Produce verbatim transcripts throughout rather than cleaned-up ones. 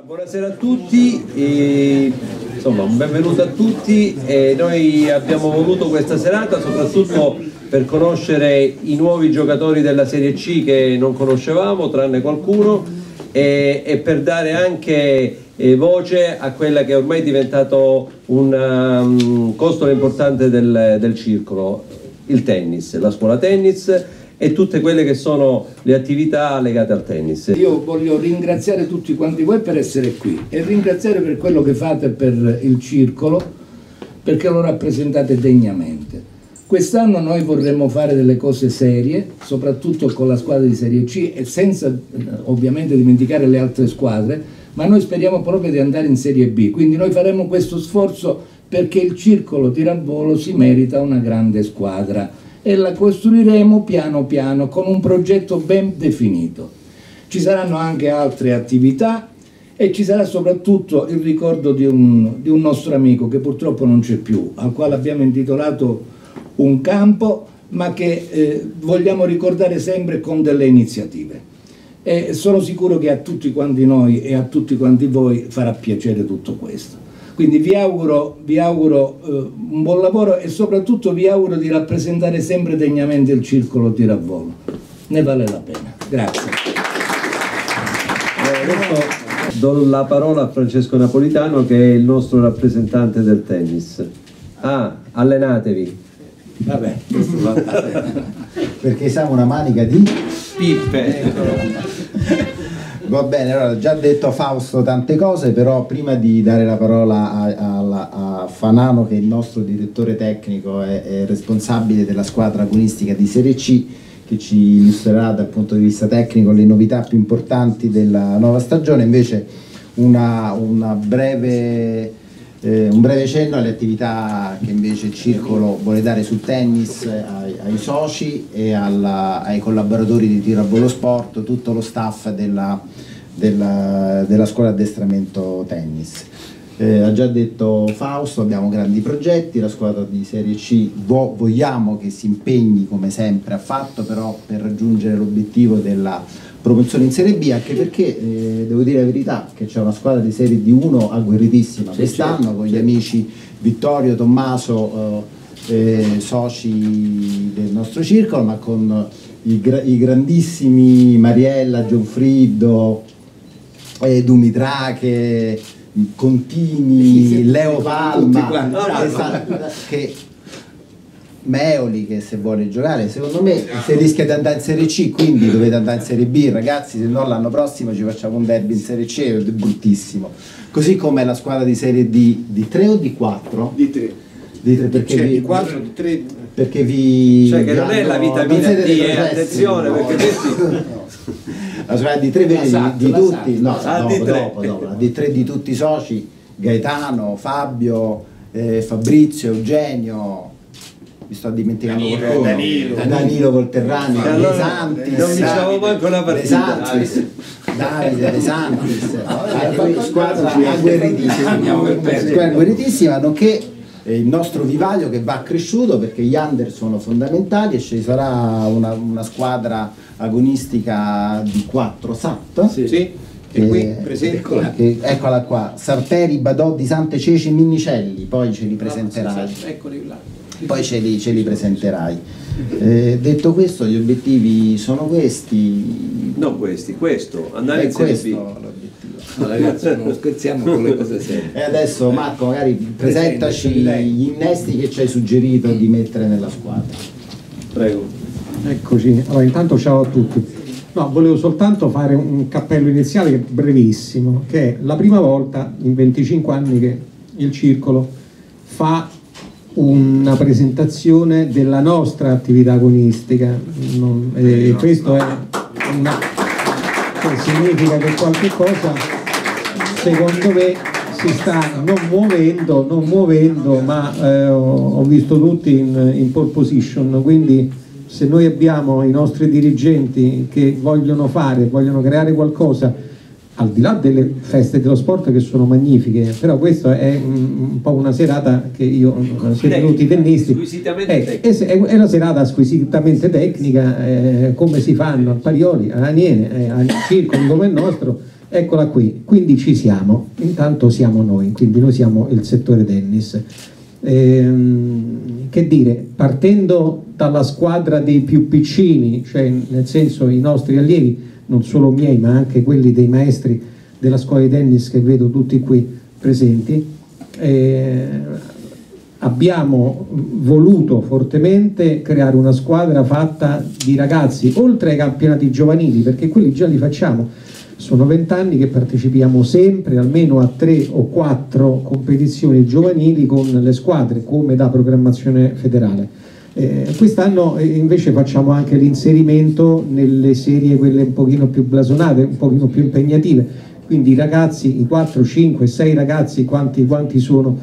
Buonasera a tutti, e, insomma un benvenuto a tutti. E noi abbiamo voluto questa serata soprattutto per conoscere i nuovi giocatori della Serie C che non conoscevamo, tranne qualcuno, e, e per dare anche eh, voce a quella che ormai è diventato un um, costolo importante del, del circolo, il tennis, la scuola tennis e tutte quelle che sono le attività legate al tennis. Io voglio ringraziare tutti quanti voi per essere qui e ringraziare per quello che fate per il circolo, perché lo rappresentate degnamente. Quest'anno noi vorremmo fare delle cose serie, soprattutto con la squadra di Serie C e senza ovviamente dimenticare le altre squadre, ma noi speriamo proprio di andare in Serie B, quindi noi faremo questo sforzo perché il circolo Tiravolo si merita una grande squadra e la costruiremo piano piano con un progetto ben definito. Ci saranno anche altre attività e ci sarà soprattutto il ricordo di un, di un nostro amico che purtroppo non c'è più, al quale abbiamo intitolato un campo, ma che eh, vogliamo ricordare sempre con delle iniziative. E sono sicuro che a tutti quanti noi e a tutti quanti voi farà piacere tutto questo. Quindi vi auguro, vi auguro eh, un buon lavoro e soprattutto vi auguro di rappresentare sempre degnamente il circolo Tiravolo. Ne vale la pena. Grazie. Eh, adesso do la parola a Francesco Napolitano, che è il nostro rappresentante del tennis. Ah, allenatevi. Vabbè, perché siamo una manica di pippe. Va bene, allora ho già detto a Fausto tante cose, però prima di dare la parola a, a, a Fanano, che è il nostro direttore tecnico, è, è responsabile della squadra agonistica di Serie C, che ci illustrerà dal punto di vista tecnico le novità più importanti della nuova stagione, invece una, una breve... Eh, un breve cenno alle attività che invece il circolo vuole dare sul tennis ai, ai soci e alla, ai collaboratori di Tiravolo Sport, tutto lo staff della, della, della scuola addestramento tennis. Eh, ha già detto Fausto, abbiamo grandi progetti, la squadra di Serie C vo, vogliamo che si impegni come sempre ha fatto, però per raggiungere l'obiettivo della promozione in Serie B, anche perché eh, devo dire la verità che c'è una squadra di Serie D uno agguerritissima quest'anno, certo, con gli certo. amici Vittorio, Tommaso, eh, eh, soci del nostro circolo, ma con i, gra i grandissimi Mariella, Gionfriddo, eh, Dumitrache, Contini, sì, Leo Palma, esatto, che Meoli, che se vuole giocare, secondo me se rischia di andare in Serie C, quindi dovete andare in Serie B, ragazzi, se no l'anno prossimo ci facciamo un derby in Serie C, è bruttissimo. Così come la squadra di Serie D di tre o di quattro? Di tre. Di tre, perché cioè, vi, di quattro, di tre. Perché vi... Cioè che non è la vitamina D, eh, attenzione, no, perché questi... La squadra di tre vedi di, di tutti, no, ah, dopo, di tre. dopo, dopo, la di tre di tutti i soci, Gaetano, Fabio, eh, Fabrizio, Eugenio, mi sto dimenticando Danilo, Danilo, Danilo Volterrani, allora, De Santis, non vinciamo manco una partita. Davide, Davide De Santis, squadra agguerritissima, nonché il nostro vivaio che va cresciuto perché gli under sono fondamentali e ci sarà una, una squadra agonistica di quattro S A T. Sì, sì. E qui presente, che, eccola qua, Sarteri, Badò, Sante Ceci, Minnicelli, poi ce li presenterai. Eccoli là. Poi ce li, ce li presenterai. Eh, detto questo, gli obiettivi sono questi. Non questi, questo, andare in Serie B. L'obiettivo. No, ragazzi, non scherziamo con le cose serie. E adesso Marco, magari presentaci gli innesti che ci hai suggerito di mettere nella squadra. Prego. Eccoci, allora intanto ciao a tutti. No, volevo soltanto fare un cappello iniziale che è brevissimo, che è la prima volta in venticinque anni che il circolo fa una presentazione della nostra attività agonistica, non, e questo è una, che significa che qualche cosa secondo me si sta non muovendo, non muovendo ma eh, ho, ho visto tutti in, in pole position, quindi se noi abbiamo i nostri dirigenti che vogliono fare, vogliono creare qualcosa, al di là delle feste dello sport che sono magnifiche, però questa è un, un po' una serata che io, siete tutti tennisti, è, è, è una serata squisitamente tecnica, eh, come si fanno a Parioli, a Aniene, eh, a circoli come il nostro, eccola qui, quindi ci siamo, intanto siamo noi, quindi noi siamo il settore tennis. Ehm, che dire, partendo dalla squadra dei più piccini, cioè nel senso i nostri allievi, non solo miei ma anche quelli dei maestri della scuola di tennis che vedo tutti qui presenti, eh, abbiamo voluto fortemente creare una squadra fatta di ragazzi, oltre ai campionati giovanili, perché quelli già li facciamo. Sono vent'anni che partecipiamo sempre almeno a tre o quattro competizioni giovanili con le squadre, come da programmazione federale. Eh, quest'anno invece facciamo anche l'inserimento nelle serie quelle un pochino più blasonate, un pochino più impegnative, quindi i ragazzi, i quattro, cinque, sei ragazzi, quanti, quanti sono,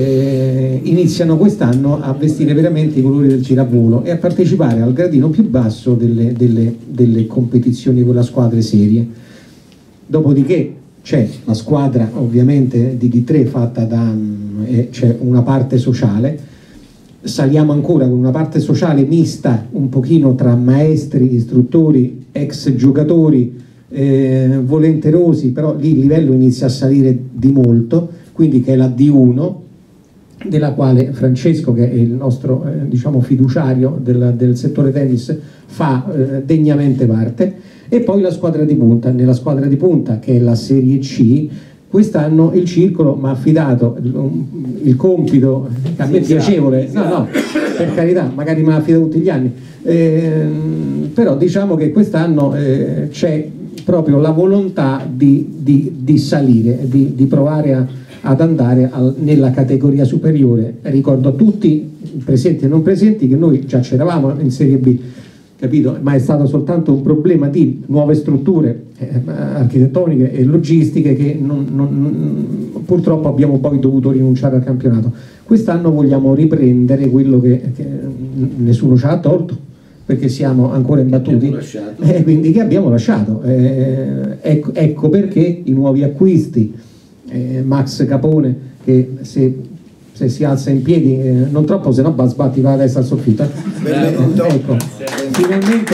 eh, iniziano quest'anno a vestire veramente i colori del giravolo e a partecipare al gradino più basso delle, delle, delle competizioni con le squadre serie. Dopodiché c'è la squadra ovviamente di D tre fatta da, eh, c'è una parte sociale, saliamo ancora con una parte sociale mista un pochino tra maestri, istruttori, ex giocatori, eh, volenterosi, però lì il livello inizia a salire di molto, quindi che è la D uno, della quale Francesco, che è il nostro eh, diciamo fiduciario del, del settore tennis, fa eh, degnamente parte. E poi la squadra di punta, nella squadra di punta che è la Serie C, quest'anno il Circolo mi ha affidato il compito, che a me è piacevole, no no, per carità, magari me l'ha affidato tutti gli anni, eh, però diciamo che quest'anno eh, c'è proprio la volontà di, di, di salire, di, di provare a, ad andare al, nella categoria superiore. Ricordo a tutti, presenti e non presenti, che noi già c'eravamo in Serie B, capito? Ma è stato soltanto un problema di nuove strutture eh, architettoniche e logistiche che non, non, purtroppo abbiamo poi dovuto rinunciare al campionato. Quest'anno vogliamo riprendere quello che, che nessuno ci ha tolto, perché siamo ancora imbattuti, eh, quindi che abbiamo lasciato. Eh, ecco, ecco perché i nuovi acquisti, eh, Max Capone, che se se si alza in piedi, eh, non troppo, se no sbatti va la testa al soffitto. Eh, ecco, finalmente,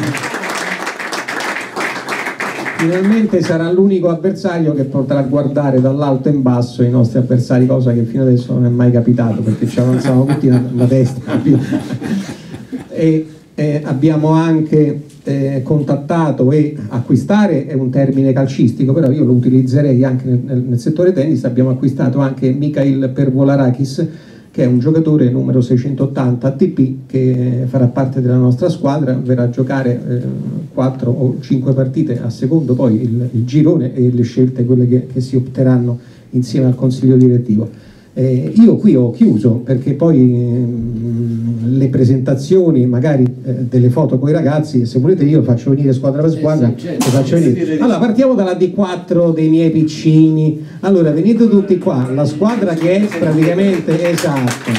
finalmente sarà l'unico avversario che potrà guardare dall'alto in basso i nostri avversari, cosa che fino adesso non è mai capitato, perché ci avanzavamo tutti la, la testa. E eh, abbiamo anche eh, contattato, e acquistare è un termine calcistico, però io lo utilizzerei anche nel, nel settore tennis. Abbiamo acquistato anche Mikhail Pervolarakis, che è un giocatore numero seicentottanta A T P, che farà parte della nostra squadra, verrà a giocare eh, quattro o cinque partite a secondo poi il, il girone e le scelte, quelle che, che si opteranno insieme al consiglio direttivo. Eh, io qui ho chiuso, perché poi eh, le presentazioni magari eh, delle foto con i ragazzi, se volete io faccio venire squadra per squadra, eh sì, certo, faccio venire. Allora partiamo dalla D quattro dei miei piccini, allora venite tutti qua, la squadra che è praticamente esatto.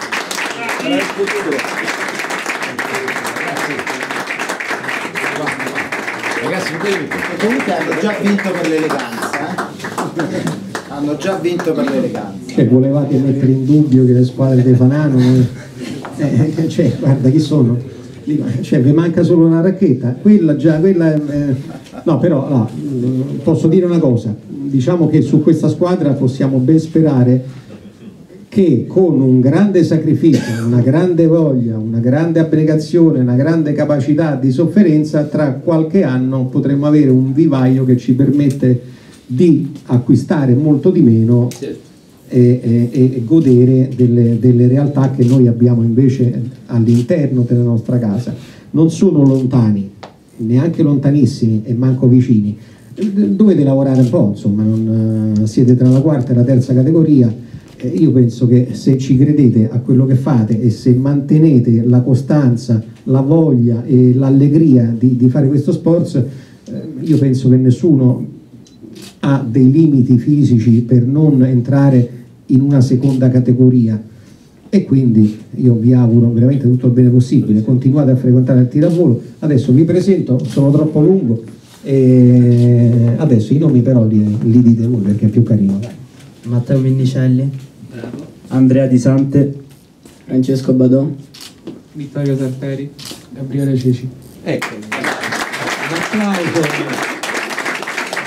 Ragazzi, comunque hanno già vinto per l'eleganza, eh? Hanno già vinto per l'eleganza. Cioè, volevate mettere in dubbio che le squadre di Fanano, eh, cioè, guarda chi sono, cioè, vi manca solo una racchetta, quella già, quella, eh, no però no, posso dire una cosa, diciamo che su questa squadra possiamo ben sperare che con un grande sacrificio, una grande voglia, una grande abnegazione, una grande capacità di sofferenza, tra qualche anno potremo avere un vivaio che ci permette di acquistare molto di meno e, e, e godere delle, delle realtà che noi abbiamo invece all'interno della nostra casa. Non sono lontani, neanche lontanissimi e manco vicini, dovete lavorare un po', insomma, non, siete tra la quarta e la terza categoria. Eh, io penso che se ci credete a quello che fate e se mantenete la costanza, la voglia e l'allegria di, di fare questo sport, eh, io penso che nessuno ha dei limiti fisici per non entrare in una seconda categoria, e quindi io vi auguro veramente tutto il bene possibile, continuate a frequentare il tiravolo. Adesso vi presento, sono troppo lungo, e adesso i nomi però li, li dite voi perché è più carino. Matteo Minnicelli, Andrea Di Sante, Francesco Badò, Vittorio Tarperi, Gabriele Ceci. Ecco, un applauso.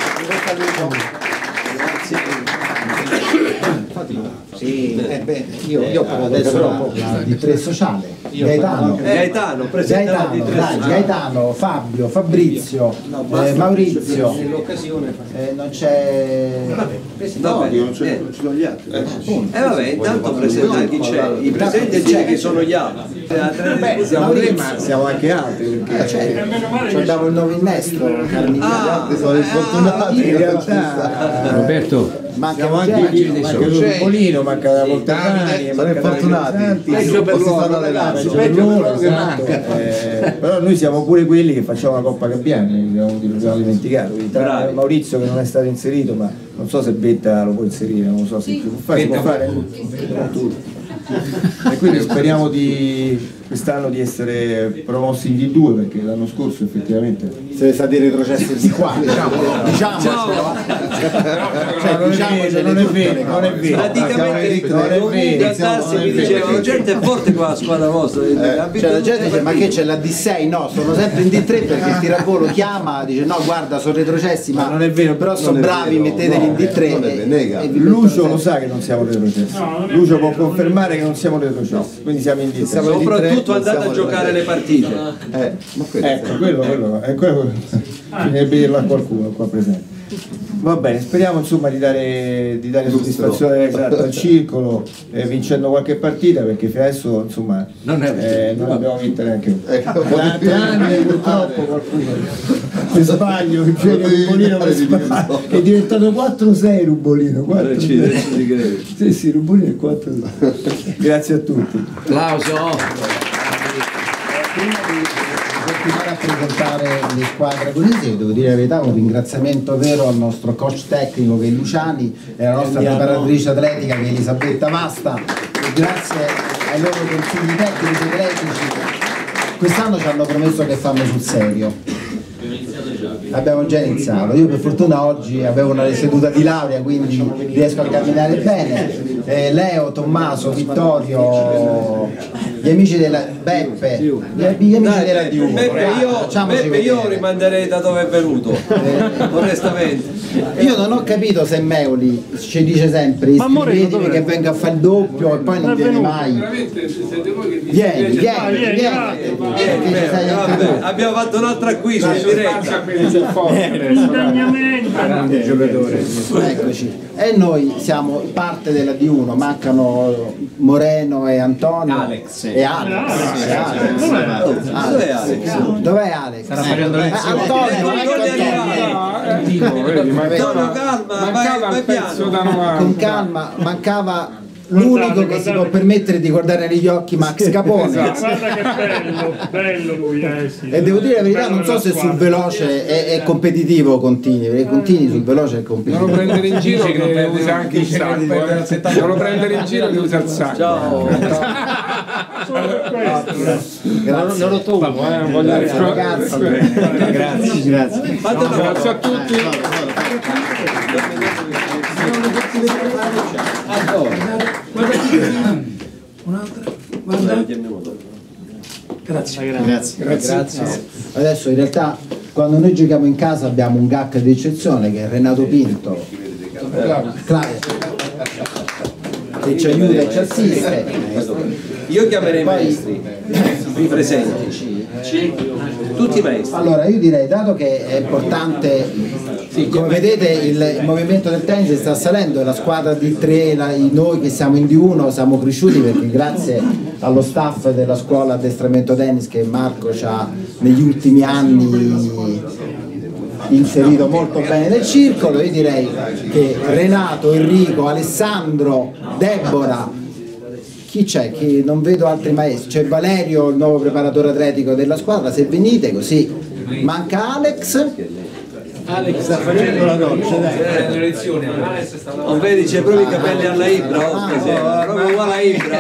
Sì, eh beh, io, io adesso no, la D tre sociale. Gaetano, Gaetano, presenta la D tre Gaetano, dai, sociale. Gaetano, Fabio, Fabrizio, eh, Maurizio, eh, non c'è. Vabbè, non ci eh. sono gli altri. E eh vabbè, intanto presenta chi c'è, i presenti c'è che sono gli altri. Siamo tre, ma siamo anche altri perché ci abbiamo il nuovo innestro, Ah, Sono infortunati. in realtà Roberto, manca Siamo anche Eugenio, manca manca Lupolino, manca la Voltagani, sono infortunati. peggio per loro, ragazzi, peggio per loro che manca. Eh, però noi siamo pure quelli che facciamo la Coppa Gabbiani, abbiamo dimenticato, quindi tra Bravi. Maurizio che non è stato inserito, ma non so se Betta lo può inserire, non lo so se si può fare, si può fare tutti. E quindi speriamo di quest'anno di essere promossi in D due, perché l'anno scorso effettivamente Siete stati retrocessi di qua, diciamo, diciamo, cioè, non, è vero, non è vero, non è vero. praticamente non è comunque vero, alzarsi mi diceva la gente è forte qua la squadra vostra, Eh, cioè la gente dice ma che c'è la D sei? No, sono sempre in D tre perché il tirapolo chiama, dice no guarda sono retrocessi, ma non è vero, però sono non è bravi, vero, metteteli no, in D tre. non è vero, nega. e vi Lucio mettono lo sa che non siamo retrocessi, Lucio può confermare che non siamo retrocessi, quindi siamo in D tre. soprattutto andate a giocare le partite. Eh, ma quello Ecco, quello, quello, è quello bisognerebbe dirlo a qualcuno qua presente. Va bene, speriamo insomma di dare, di dare soddisfazione esatto, al circolo, eh, vincendo qualche partita, perché fino adesso insomma Non è eh, non abbiamo vinto neanche uno. Ecco, Durante anni purtroppo qualcuno per sbaglio, il genio Rubolino per sbaglio è diventato quattro sei Rubolino. quattro sei. Sì, sì, Rubolino è quattro sei. Grazie a tutti. Applauso. Prima di continuare a presentare le squadre agonistiche, devo dire la verità, un ringraziamento vero al nostro coach tecnico che è Luciani e alla nostra preparatrice atletica che è Elisabetta Masta, e grazie ai loro consigli tecnici e atletici quest'anno ci hanno promesso che fanno sul serio. Abbiamo già iniziato, io per fortuna oggi avevo una seduta di laurea quindi riesco a camminare bene. Eh, Leo, Tommaso, Vittorio, gli amici della Beppe, gli, gli amici Dai, della D uno, Beppe, io, Beppe, io rimanderei da dove è venuto, onestamente. Io non ho capito se Meoli ci dice sempre iscrivetevi che venga a fare il doppio e poi non viene mai. Vieni, vieni, vieni, Vieni, bene, vabbè, abbiamo fatto un altro acquisto in diretta. Eccoci. E noi siamo parte della D uno, mancano Moreno e Antonio Alex. e Alex. E Alex. Dov'è Alex? Dov'è Alex? Starà facendo Eh, lezioni. Antonio, ecco Antonio, calma, vai, vai piano. con calma, mancava l'unico che si può permettere di guardare negli occhi Max Capone. Guarda che bello, bello lui, eh sì. E devo dire la verità, non so se sul veloce è, è competitivo Contini, perché Contini sul veloce è competitivo. Non lo prendere in giro che usa anche il sacco, eh. Non lo prendere in giro che usa il sacco. Ciao. Grazie. Non lo tomo, eh, non voglio Ragazzi, grazie, grazie. Fate una Grazie a tutti. Grazie. grazie. Adesso in realtà quando noi giochiamo in casa abbiamo un G A C di eccezione che è Renato Pinto, Claudio, che ci aiuta e ci assiste. Io chiamerei i Poi- maestri, i presenti, tutti i maestri. Allora io direi, dato che è importante, come vedete il, il movimento del tennis sta salendo e la squadra D tre, la, noi che siamo in D uno siamo cresciuti perché grazie allo staff della scuola addestramento tennis che Marco ci ha negli ultimi anni inserito molto bene nel circolo, io direi che Renato, Enrico, Alessandro, Deborah, chi c'è? Che non vedo altri maestri, c'è Valerio, il nuovo preparatore atletico della squadra, se venite così. Manca Alex. Alex sta facendo la doccia, dai. Non vedi, c'è proprio i capelli alla Ibra, oh, stasera, proprio uguale a Ibra.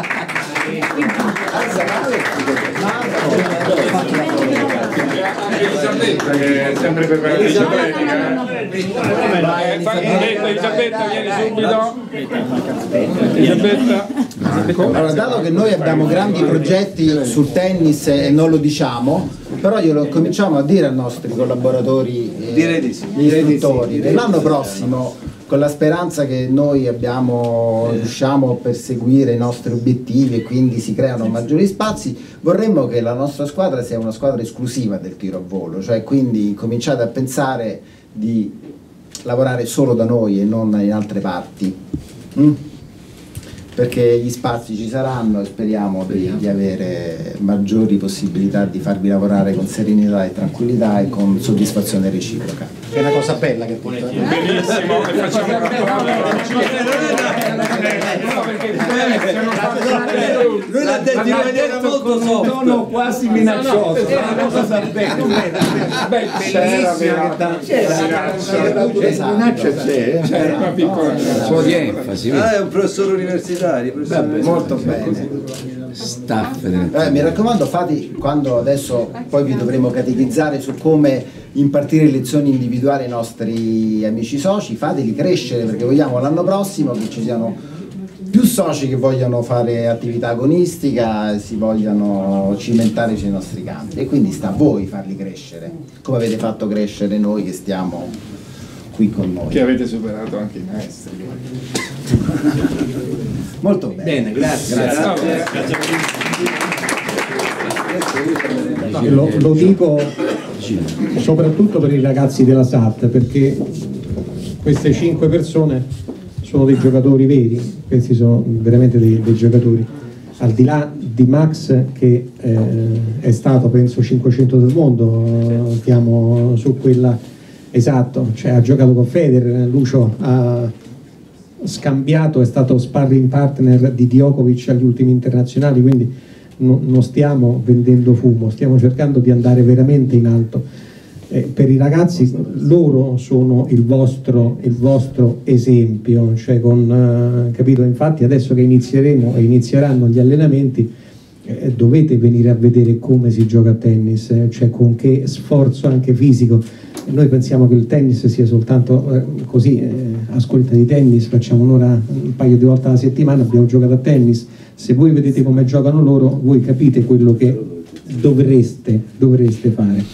Elisabetta che è sempre preparatrice atletica. Elisabetta, vieni subito. Elisabetta. Allora, dato che noi abbiamo grandi progetti sul tennis e non lo diciamo, però glielo cominciamo a dire ai nostri collaboratori e istruttori, che l'anno prossimo, con la speranza che noi abbiamo, riusciamo a perseguire i nostri obiettivi e quindi si creano maggiori spazi, vorremmo che la nostra squadra sia una squadra esclusiva del tiro a volo, cioè quindi cominciate a pensare di lavorare solo da noi e non in altre parti, mm? perché gli spazi ci saranno e speriamo di, di avere maggiori possibilità di farvi lavorare con serenità e tranquillità e con soddisfazione reciproca. È una cosa bella che portate. Benissimo, e facciamo lui l'ha detto in maniera molto con un tono quasi minaccioso. Minaccia c'è, c'era una piccola un po' di enfasi. Ah, è un professore universitario, professore. molto bene. Staff. Eh, mi raccomando, fate quando adesso poi vi dovremo catechizzare su come impartire lezioni individuali ai nostri amici soci, fateli crescere perché vogliamo l'anno prossimo che ci siano più soci che vogliono fare attività agonistica e si vogliano cimentare sui nostri campi, e quindi sta a voi farli crescere come avete fatto crescere noi che stiamo qui con noi, che avete superato anche i maestri. molto bene, Bene, grazie. grazie. Lo, lo dico soprattutto per i ragazzi della S A T, perché queste cinque persone sono dei giocatori veri, questi sono veramente dei, dei giocatori, al di là di Max che eh, è stato penso cinquecento del mondo, stiamo su quella, esatto, cioè ha giocato con Federer, Lucio ha scambiato, è stato sparring partner di Djokovic agli ultimi internazionali, quindi no, non stiamo vendendo fumo, stiamo cercando di andare veramente in alto. Eh, per i ragazzi loro sono il vostro, il vostro esempio, cioè con, eh, capito? Infatti adesso che inizieremo e inizieranno gli allenamenti eh, dovete venire a vedere come si gioca a tennis, eh, cioè con che sforzo anche fisico. E noi pensiamo che il tennis sia soltanto eh, così, eh, a scuola di tennis facciamo un'ora un paio di volte alla settimana, abbiamo giocato a tennis. Se voi vedete come giocano loro, voi capite quello che dovreste, dovreste fare.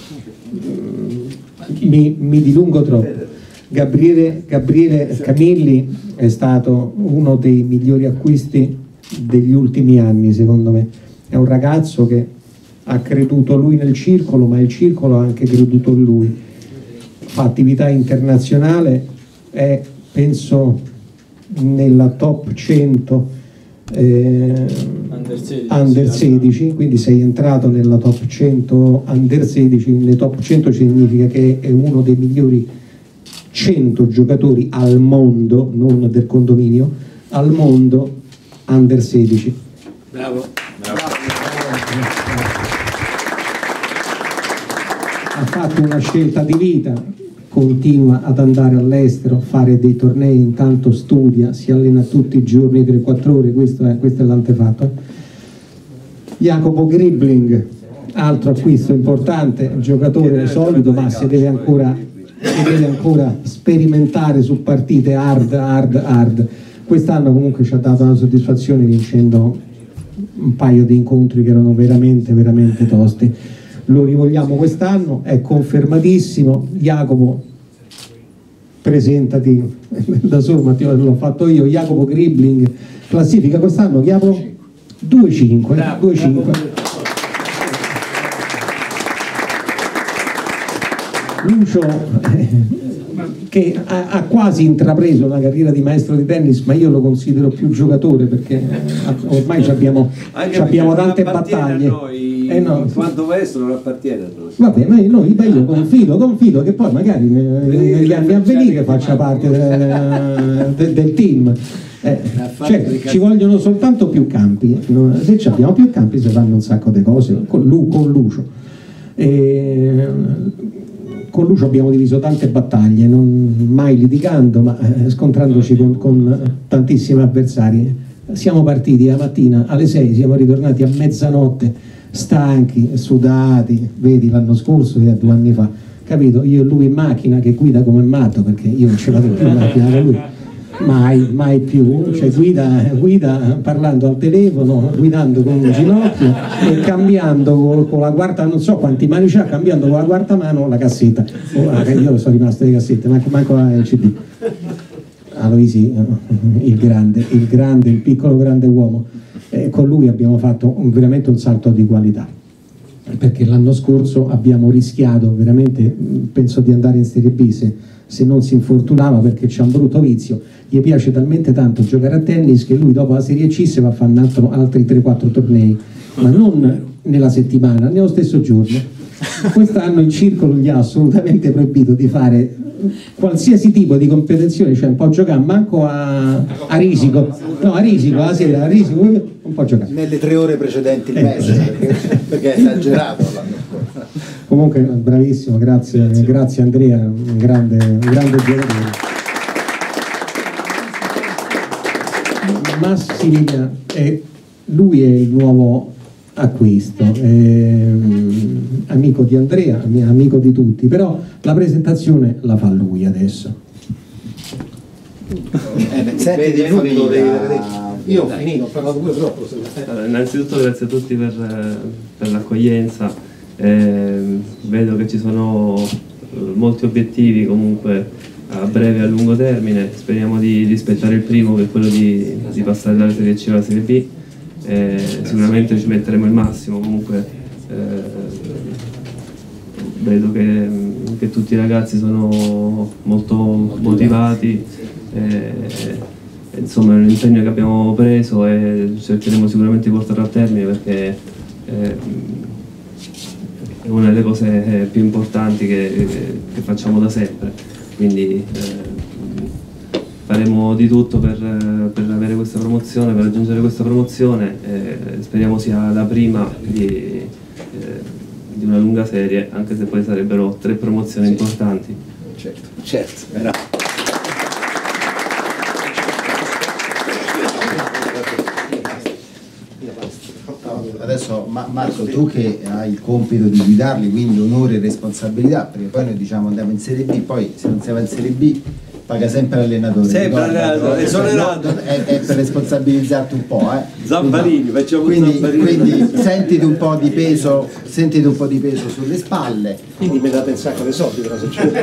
Mi, mi dilungo troppo. Gabriele, Gabriele Camilli è stato uno dei migliori acquisti degli ultimi anni, secondo me. È un ragazzo che ha creduto lui nel circolo, ma il circolo ha anche creduto in lui. Fa attività internazionale, è penso nella top cento eh, under sedici, quindi sei entrato nella top cento under sedici. Le top cento significa che è uno dei migliori cento giocatori al mondo, non del condominio, al mondo under sedici. Bravo. Bravo. Ha fatto una scelta di vita, continua ad andare all'estero, fare dei tornei, intanto studia, si allena tutti i giorni tre quattro ore, questo è, questo è l'antefatto. Jacopo Gribling, altro acquisto importante, giocatore solido, ma si deve ancora, si deve ancora sperimentare su partite hard, hard, hard. Quest'anno comunque ci ha dato una soddisfazione vincendo un paio di incontri che erano veramente, veramente tosti. Lo rivogliamo quest'anno, è confermatissimo. Jacopo, presentati da solo, ma l'ho fatto io. Jacopo Gribling, classifica quest'anno, Jacopo due cinque. Lucio eh, che ha, ha quasi intrapreso una carriera di maestro di tennis, ma io lo considero più giocatore perché eh, ormai abbiamo, abbiamo tante battaglie. Eh no, in quanto maestro non appartiene a noi. Vabbè, ma noi, ma io confido, confido che poi magari negli anni a venire faccia parte del, del, del team. Eh, cioè, ci vogliono soltanto più campi. Se abbiamo più campi si fanno un sacco di cose con, Lu, con Lucio. E, con Lucio abbiamo diviso tante battaglie, non mai litigando, ma eh, scontrandoci con, con tantissimi avversari. Siamo partiti la mattina alle sei, siamo ritornati a mezzanotte, stanchi, sudati, vedi l'anno scorso che è due anni fa, capito? Io e lui in macchina che guida come matto perché io non ce l'avevo più in macchina da lui. mai, mai più, cioè guida, guida parlando al telefono, guidando con un ginocchio e cambiando con, con la quarta, non so quanti mani c'ha, cambiando con la quarta mano la cassetta. Oh, io sono rimasto le cassette, manco, manco la C D. Aloisi, il grande, il grande, il piccolo grande uomo. Eh, con lui abbiamo fatto un, veramente un salto di qualità, perché l'anno scorso abbiamo rischiato veramente, penso di andare in Serie B se, se non si infortunava, perché c'è un brutto vizio, gli piace talmente tanto giocare a tennis che lui dopo la Serie C si va a fare un altro, altri tre quattro tornei, ma non nella settimana, nello stesso giorno. Quest'anno il circolo gli ha assolutamente proibito di fare qualsiasi tipo di competizione, cioè un po' giocare manco a, a risico, no, a risico la sera, a risico un po' giocare nelle tre ore precedenti il mese, eh. perché, perché è esagerato l'anno scorso. Comunque bravissimo, grazie, grazie, grazie Andrea, un grande, un grande giocatore. Massimiliano, eh, lui è il nuovo acquisto, eh, amico di Andrea, amico di tutti, però la presentazione la fa lui adesso. Eh, senti di io ho finito, ho parlato pure troppo. Allora, innanzitutto grazie a tutti per, per l'accoglienza, eh, vedo che ci sono molti obiettivi comunque a breve e a lungo termine, speriamo di rispettare il primo, che è quello di, di passare dalla Serie C alla Serie B. Eh, sicuramente ci metteremo il massimo, comunque eh, vedo che, che tutti i ragazzi sono molto motivati, eh, insomma è un impegno che abbiamo preso e cercheremo sicuramente di portarlo a termine, perché eh, è una delle cose più importanti che, che facciamo da sempre, quindi eh, faremo di tutto per, per avere questa promozione, per raggiungere questa promozione, eh, speriamo sia la prima di, eh, di una lunga serie, anche se poi sarebbero tre promozioni importanti. Certo, certo, bravo. Adesso Marco, tu che hai il compito di guidarli, quindi onore e responsabilità, perché poi noi diciamo andiamo in Serie B, poi se non siamo in Serie B paga sempre l'allenatore. Sempre l'allenatore, esonerato. È, è per responsabilizzarti un po', eh. Zambarini, facciamo quindi, Zambarini. Quindi sentiti un po' di peso, sentiti un po' di peso sulle spalle. Quindi mi date un sacco di soldi però se c'è.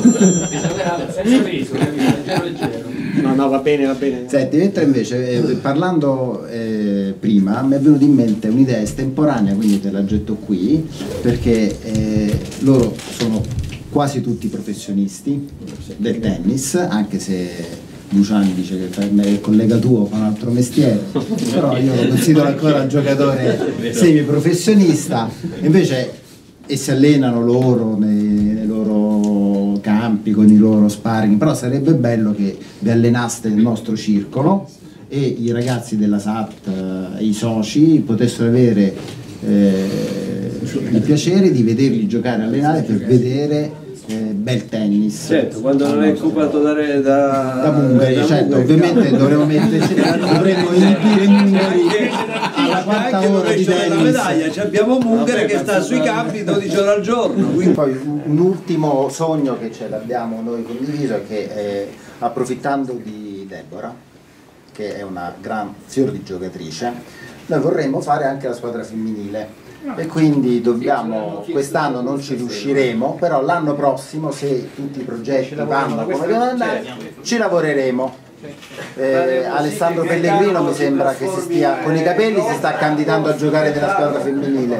No, no, va bene, va bene. Senti, mentre invece eh, parlando eh, prima mi è venuta in mente un'idea estemporanea, quindi te la getto qui, perché eh, loro sono quasi tutti professionisti del tennis, anche se Luciani dice che per me il collega tuo fa un altro mestiere, però io lo considero ancora un giocatore semiprofessionista, invece e si allenano loro nei, nei loro campi con i loro sparring, però sarebbe bello che vi allenaste nel nostro circolo e i ragazzi della S A T e i soci potessero avere eh, il piacere di vederli giocare e allenare per vedere eh, bel tennis. Certo, quando non è occupato da, da, da Mungari, da certo, Mungari, ovviamente dovremmo metterci, dovremmo inibire Mungari alla quarta ora di tennis. La medaglia, cioè abbiamo Mungari che sta sui campi dodici ore al giorno. Quindi poi un, un ultimo sogno che ce l'abbiamo noi condiviso è che eh, approfittando di Deborah, che è una gran fior di giocatrice, noi vorremmo fare anche la squadra femminile. E quindi dobbiamo, quest'anno non ci riusciremo, però l'anno prossimo, se tutti i progetti vanno come devono andare, ci lavoreremo. Eh, Alessandro Pellegrino mi sembra che si stia, con i capelli si sta candidando a giocare nella squadra femminile.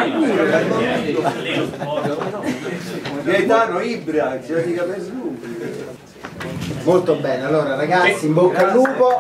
Gaetano Ibra, ci ha i capelli lunghi. Molto bene, allora ragazzi, in bocca al lupo.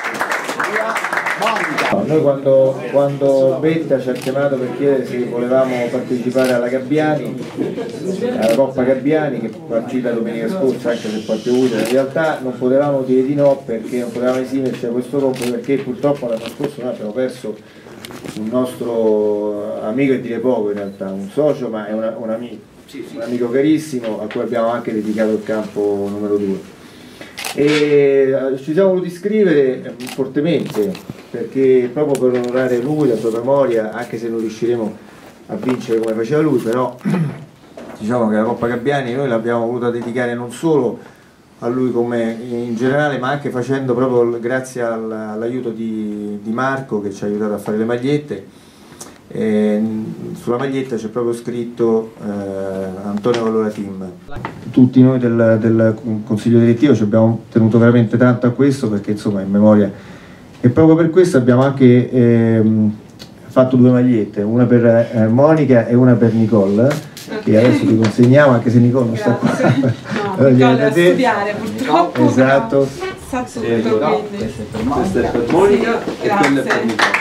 Noi quando, quando Betta ci ha chiamato per chiedere se volevamo partecipare alla Gabbiani, alla Coppa Gabbiani, che è partita domenica scorsa, anche se poi ha piovuto, in realtà non potevamo dire di no perché non potevamo esimerci da questo compito, perché purtroppo l'anno scorso noi abbiamo perso un nostro amico, e dire poco in realtà, un socio, ma è una, un, amico, un amico carissimo a cui abbiamo anche dedicato il campo numero due. E ci siamo voluti iscrivere fortemente perché proprio per onorare lui, la sua memoria, anche se non riusciremo a vincere come faceva lui, però diciamo che la Coppa Gabbiani noi l'abbiamo voluta dedicare non solo a lui come in generale, ma anche facendo proprio grazie al, all'aiuto di, di Marco che ci ha aiutato a fare le magliette. E sulla maglietta c'è proprio scritto eh, Antonio Valora Team. Tutti noi del, del consiglio direttivo ci abbiamo tenuto veramente tanto a questo, perché insomma in memoria, e proprio per questo abbiamo anche ehm, fatto due magliette, una per eh, Monica e una per Nicole, okay, che adesso ti consegniamo, anche se Nicole non sta qua. No, Nicole è a studiare purtroppo. Esatto. Sa tutto, quindi. Questa è per Monica e quella è per Nicole.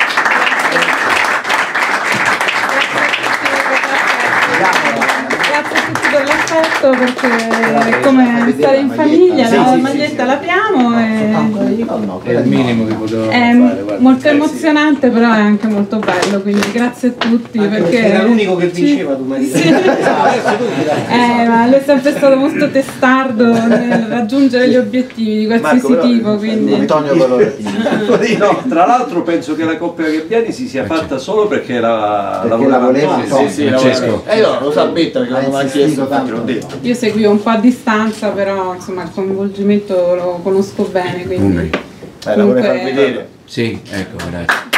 Grazie a tutti per l'affetto, perché è come stare in famiglia, sì, la sì, maglietta la apriamo e È il minimo che potevamo è fare. Guarda. molto emozionante, però è anche molto bello, quindi grazie a tutti. Anche perché perché era l'unico che vinceva, tu Maria. Sì. Eh, ma lui è sempre stato molto testardo nel raggiungere gli obiettivi di qualsiasi Marco, tipo, quindi Antonio Valora No, tra l'altro penso che la coppia Gabbiani si sia fatta solo perché la, Perché la voleva Antonio. Sì, sì, Francesco. eh no, lo sapete perché non mi ha chiesto, tanto. l'ho detto. io seguivo un po' a distanza, però insomma il coinvolgimento lo conosco bene, quindi Eh, la vorrei far vedere. Sì, ecco, grazie.